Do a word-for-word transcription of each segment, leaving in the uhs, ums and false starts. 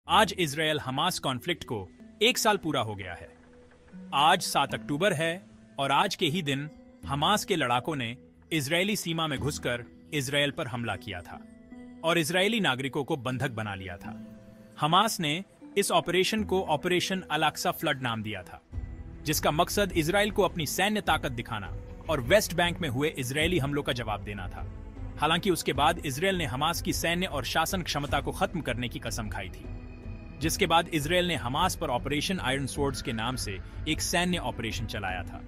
आज Israel Hamas conflict को एक साल पूरा हो गया है। आज सात अक्टूबर है और आज के ही दिन हमास के लड़ाकों ने इजरायली सीमा में घुसकर इजरायल पर हमला किया था और इजरायली नागरिकों को बंधक बना लिया था। हमास ने इस ऑपरेशन को ऑपरेशन अल-अक्सा फ्लड नाम दिया था, जिसका मकसद इजरायल को अपनी सैन्य ताकत दिखाना और वेस्ट बैंक में हुए इजरायली हमलों का जवाब देना था। हालांकि उसके बाद इजरायल ने हमास की सैन्य और शासन क्षमता को खत्म करने की कसम खाई थी, जिसके बाद इजरायल ने हमास पर ऑपरेशन आयरन स्वॉर्ड्स के नाम से एक सैन्य ऑपरेशन चलाया था।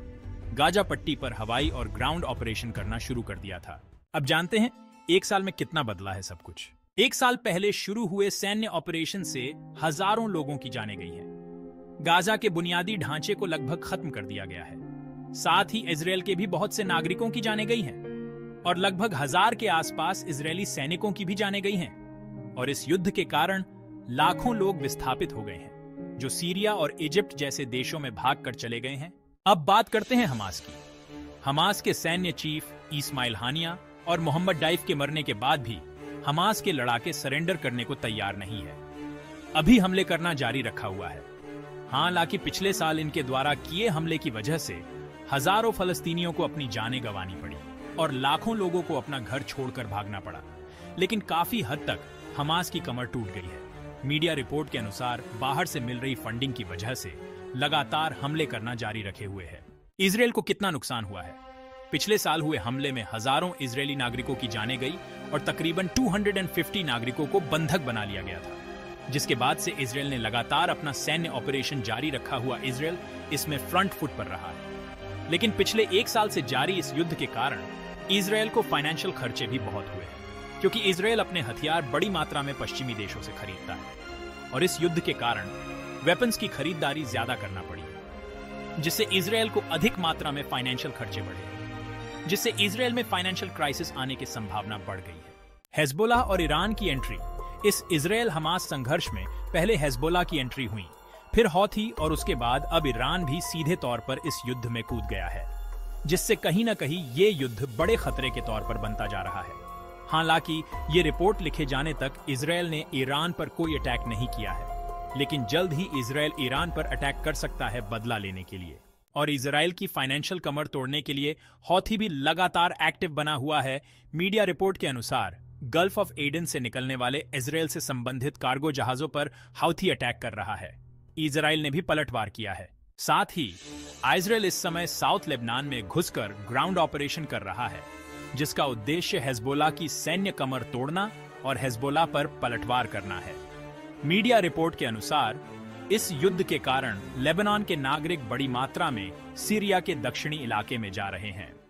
गाजा पट्टी पर हवाई और ग्राउंड ऑपरेशन करना शुरू कर दिया था। अब जानते हैं एक साल में कितना बदला है सब कुछ। एक साल पहले शुरू हुए सैन्य ऑपरेशन से हजारों लोगों की जानें गई हैं। गाजा के बुनियादी ढांचे को लगभग खत्म कर दिया गया है। साथ ही इजरायल के भी बहुत से नागरिकों की जानें गई हैं और लगभग हजार के आसपास इजरायली सैनिकों की भी जानें गई हैं। और इस युद्ध के कारण लाखों लोग विस्थापित हो गए हैं, जो सीरिया और इजिप्ट जैसे देशों में भागकर चले गए हैं। अब बात करते हैं हमास की। हमास के सैन्य चीफ इस्माइल हानिया और मोहम्मद डाइफ के मरने के बाद भी हमास के लड़ाके सरेंडर करने को तैयार नहीं है। अभी हमले करना जारी रखा हुआ है। हालांकि पिछले साल इनके द्वारा किए हमले की वजह से हजारों फलस्तीनियों को अपनी जानें गंवानी पड़ी और लाखों लोगों को अपना घर छोड़कर भागना पड़ा। लेकिन काफी हद तक हमास की कमर टूट गई है। मीडिया रिपोर्ट के अनुसार बाहर से मिल रही फंडिंग की वजह से लगातार हमले करना जारी रखे हुए है। इजरायल को कितना नुकसान हुआ है? पिछले साल हुए हमले में हजारों इजरायली नागरिकों की जानें गई और तकरीबन दो सौ पचास नागरिकों को बंधक बना लिया गया था, जिसके बाद से इजरायल ने लगातार अपना सैन्य ऑपरेशन जारी रखा हुआ इजरायल इसमें फ्रंट फुट पर रहा है। लेकिन पिछले एक साल से जारी इस युद्ध के कारण इजरायल को फाइनेंशियल खर्चे भी बहुत हुए हैं, क्योंकि इजरायल अपने हथियार बड़ी मात्रा में पश्चिमी देशों से खरीदता है और इस युद्ध के कारण वेपन्स की खरीदारी ज्यादा करना पड़ी है, जिससे इजरायल को अधिक मात्रा में फाइनेंशियल खर्चे बढ़े, जिससे इजरायल में फाइनेंशियल क्राइसिस आने की संभावना बढ़ गई है। हेजबोला और ईरान की एंट्री। इस इजरायल हमास संघर्ष में पहले हेजबोला की एंट्री हुई, फिर हौथी और उसके बाद अब ईरान भी सीधे तौर पर इस युद्ध में कूद गया है, जिससे कहीं ना कहीं ये युद्ध बड़े खतरे के तौर पर बनता जा रहा है। हालांकि ये रिपोर्ट लिखे जाने तक इजरायल ने ईरान पर कोई अटैक नहीं किया है, लेकिन जल्द ही इजरायल ईरान पर अटैक कर सकता है बदला लेने के लिए। और इजरायल की फाइनेंशियल कमर तोड़ने के लिए हौथी भी लगातार एक्टिव बना हुआ है। मीडिया रिपोर्ट के अनुसार गल्फ ऑफ एडन से निकलने वाले इजरायल से संबंधित कार्गो जहाजों पर हौथी अटैक कर रहा है। इजरायल ने भी पलटवार किया है। साथ ही इजरायल इस समय साउथ लेबनान में घुसकर ग्राउंड ऑपरेशन कर रहा है, जिसका उद्देश्य हेजबोला की सैन्य कमर तोड़ना और हेजबोला पर पलटवार करना है। मीडिया रिपोर्ट के अनुसार इस युद्ध के कारण लेबनान के नागरिक बड़ी मात्रा में सीरिया के दक्षिणी इलाके में जा रहे हैं।